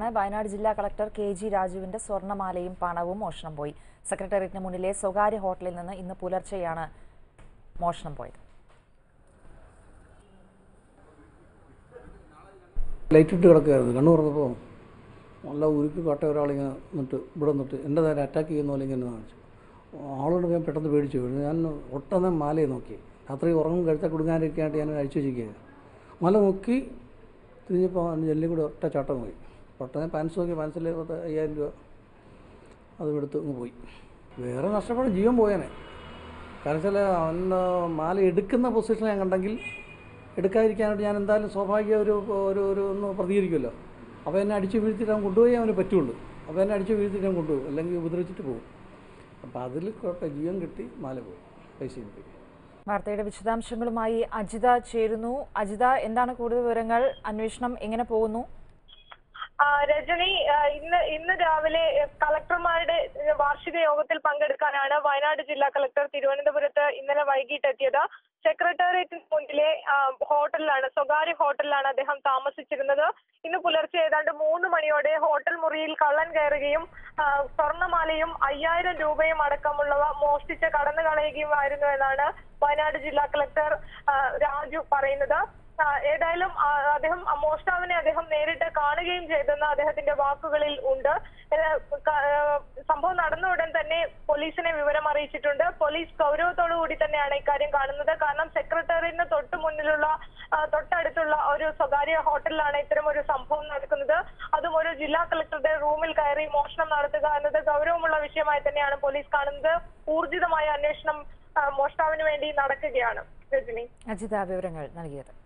വയനാട് ജില്ലാ collector KG രാജുവിന്റെ സ്വർണ്ണമാലയും പണവും മോഷണം പോയി. സെക്രട്ടേറിയറ്റിന് മുന്നിലെ സ്വകാര്യ ഹോട്ടലിൽ നിന്ന് ഇന്ന് പുലർച്ചെയാണ് മോഷണം പോയത്. ലൈറ്റ് ഇട്ട് കിടക്കുകയായിരുന്നു. കണ്ണു തുറന്നപ്പോൾ നല്ല ഉരുക്ക് കാട്ട ഒരാളിങ്ങനെ നിന്നിട്ട് ഇവിടെ നിന്നിട്ട് എൻ്റെ നേരെ അറ്റാക്ക് ചെയ്യുന്ന പോലെ ഇങ്ങനെ കാണിച്ചു. ആളോട് ഞാൻ പെട്ടെന്ന് പേടിച്ചു. ഞാൻ ഒട്ടന്നെ മാലയെ നോക്കി. രാത്രി ഉറങ്ങും കഴുത്ത കൊടുക്കാനൊക്കെയായിട്ട് ഞാൻ അഴിച്ചു വെച്ചിരിക്കുകയാണ്. മല നോക്കി തിരിഞ്ഞപ്പോൾ ജെല്ലിൽ കൂടി ഒറ്റ ചാട്ടം പോയി. പെട്ടെന്ന് പാൻസ് നോക്കി, പാൻസിൽ 5000 രൂപ അതും എടുത്ത് അങ്ങ് പോയി. വേറെ നഷ്ടപ്പെട്ട ജീവൻ പോയേനെ. കാരണം വെച്ചാൽ അവൻ്റെ മാല എടുക്കുന്ന പൊസിഷൻ ഞാൻ കണ്ടെങ്കിൽ എടുക്കാതിരിക്കാനായിട്ട് ഞാൻ എന്തായാലും സ്വാഭാവിക ഒന്ന് പ്രതികരിക്കുമല്ലോ. അപ്പോൾ എന്നെ അടിച്ച് വീഴ്ത്തിയിട്ട് അവൻ കൊണ്ടുപോയി അവന് പറ്റുള്ളൂ. അപ്പോൾ എന്നെ അടിച്ച് വീഴ്ത്തിയിട്ട് അവൻ കൊണ്ടുപോകും, അല്ലെങ്കിൽ ഉപദ്രവിച്ചിട്ട് പോകും. അപ്പോൾ അതിൽ കുഴപ്പം, ജീവൻ കിട്ടി, മാല പോയി, പൈസയും പോയി. വാർത്തയുടെ വിശദാംശങ്ങളുമായി അജിത ചേരുന്നു. അജിത, എന്താണ് കൂടുതൽ വിവരങ്ങൾ? അന്വേഷണം എങ്ങനെ പോകുന്നു? രജനി, ഇന്ന് രാവിലെ കളക്ടർമാരുടെ വാർഷിക യോഗത്തിൽ പങ്കെടുക്കാനാണ് വയനാട് ജില്ലാ കളക്ടർ തിരുവനന്തപുരത്ത് ഇന്നലെ വൈകിട്ട് എത്തിയത്. സെക്രട്ടേറിയറ്റിന് മുന്നിലെ ഹോട്ടലിലാണ്, സ്വകാര്യ ഹോട്ടലിലാണ് അദ്ദേഹം താമസിച്ചിരുന്നത്. ഇന്ന് പുലർച്ചെ ഏതാണ്ട് 3 മണിയോടെ ഹോട്ടൽ മുറിയിൽ കള്ളൻ കയറുകയും സ്വർണ്ണമാലയും 5000 രൂപയും അടക്കമുള്ളവ മോഷ്ടിച്ച് കടന്നു കളയുകയുമായിരുന്നു എന്നാണ് വയനാട് ജില്ലാ കളക്ടർ രാജു പറയുന്നത്. ഏതായാലും മോഷ്ടാവിനെ അദ്ദേഹം നേരിട്ട് കാണുകയും ചെയ്തെന്ന് അദ്ദേഹത്തിന്റെ വാക്കുകളിൽ ഉണ്ട്. സംഭവം നടന്ന ഉടൻ തന്നെ പോലീസിനെ വിവരം അറിയിച്ചിട്ടുണ്ട്. പോലീസ് ഗൗരവത്തോടു കൂടി തന്നെയാണ് ഇക്കാര്യം കാണുന്നത്. കാരണം സെക്രട്ടേറിയറ്റിന് തൊട്ടടുത്തുള്ള ഒരു സ്വകാര്യ ഹോട്ടലിലാണ് ഇത്തരം ഒരു സംഭവം നടക്കുന്നത്. അതും ഒരു ജില്ലാ കളക്ടറുടെ റൂമിൽ കയറി മോഷണം നടത്തുക എന്നത് ഗൗരവമുള്ള വിഷയമായി തന്നെയാണ് പോലീസ് കാണുന്നത്. ഊർജിതമായ അന്വേഷണം മോഷ്ടാവിന് വേണ്ടി നടക്കുകയാണ്. രജനി, അജിത വിവരങ്ങൾ നൽകിയത്.